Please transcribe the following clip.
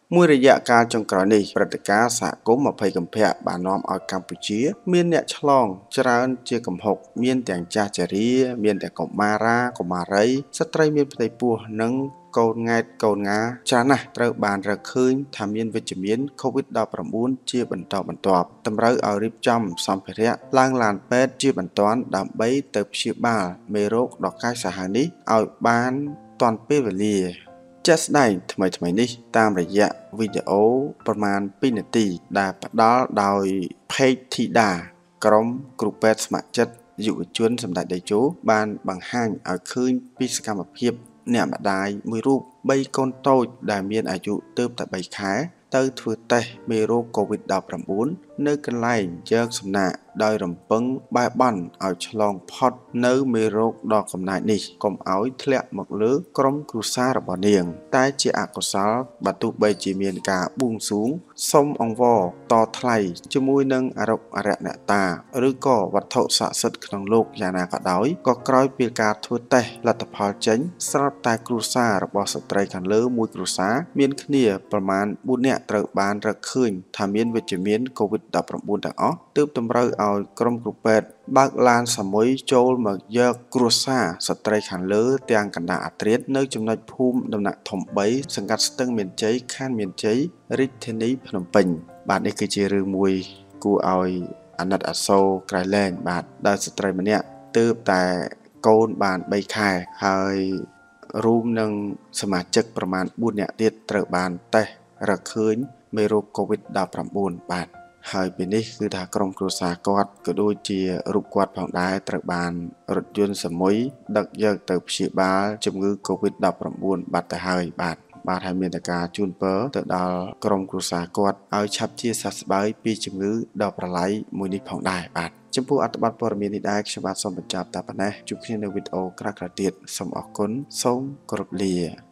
មួយរយៈកាលចុងក្រោយនេះព្រឹត្តិការណ៍សហគមន៍20កំភៈបាននាំឲ្យកម្ពុជាមានអ្នកឆ្លងច្រើនជាកំហុកមានទាំងចាស់ជរាមានទាំងកុមារាកុមារីស្ត្រីមានផ្ទៃពោះនិងកូនង៉ែតកូនងាច្រើនណាស់ត្រូវបានរកឃើញថាមានវិជ្ជមាន COVID-19 ជាបន្តបន្ទាប់តម្រូវឲ្យរៀបចំសម្ភារៈឡើងឡានពេទ្យជាបន្ទាន់ដើម្បីទៅព្យាបាលមេរោគដ៏កាចសាហាវនេះឲ្យបានទាន់ពេលវេលាជាក់ស្ដែងថ្មីនេះតាមរយៈវីដេអូប្រមាណ2នាទីដែលផ្ដល់ដោយ Page ធីតាក្រុមគ្រូពេទ្យស្ម័គ្រចិត្តយុវជនសម្ដេចតេជោបានបង្ហាញឲ្យឃើញពីសកម្មភាពអ្នកម្ដាយមួយរូប3កូនតូចដែលមានអាយុទើបតែ3ខែទៅធ្វើតេស្តមេរោគ COVID-19 នៅកន្លែងយកសំណាកដោយរំពឹងបែបបាន់ឲ្យឆ្លងផុតនៅមេរោគដ៏កំណាចនេះកុំឲ្យធ្លាក់មកលើក្រុមគ្រួសាររបស់នាងតែជាអកុសលបើទោះបីជាមានការបួងសួងសុំអង្វរតថ្លៃជាមួយនឹងអរុអរិយអ្នកតាឬក៏វត្ថុស័ក្តិសិទ្ធិក្នុងលោកយ៉ាងណាក៏ដោយក៏ក្រោយពីការធ្វើតេស្តលទ្ធផលចេញស្រាប់តែគ្រួសាររបស់ស្ត្រីខាងលើមួយគ្រួសារមានគ្នាប្រមាណ4នាក់ត្រូវបានរកឃើញថាមានវិជ្ជមាន COVID-19 ទាំងអស់ទើបតម្រូវឲ្យក្រុមគ្រូពេទ្យបើកឡានសាមុយចូលមកយកគ្រួសារស្ត្រីខាងលើទាំងកណ្ដាលអាធ្រាត្រនៅចំណុចភូមិដំណាក់ធំ3សង្កាត់ស្ទឹងមានជ័យខណ្ឌមានជ័យរាជធានីភ្នំពេញបាទនេះគឺជារឿងមួយគួរឲ្យអាណិតអាសូរក្រៃលែងបាទដោយស្ត្រីម្នាក់ទើបតែកូនបាន3ខែហើយរួមនឹងសមាជិកប្រមាណ4នាក់ទៀតត្រូវបានតេស្តរកឃើញមេរោគ COVID-19 បាទហើយពេលនេះគឺថាក្រុមគ្រួសារគាត់ក៏ដូចជារូបគាត់ផងដែរត្រូវបានរថយន្តសាមុយដឹកយកទៅព្យាបាលជំងឺ COVID-19 បាត់ទៅហើយបាទហើយមានតែការជូនពរទៅដល់ក្រុមគ្រួសារគាត់ឲ្យឆាប់ជាសះស្បើយពីជំងឺដ៏ប្រឡាយមួយនេះផងដែរបាទចំពោះអត្ថបទព័ត៌មាននេះដែរខ្ញុំបាទសូមបញ្ចប់តែប៉ុណ្ណេះជួបគ្នានៅវីដេអូក្រោយៗទៀតសូមអរគុណសូមគោរពលា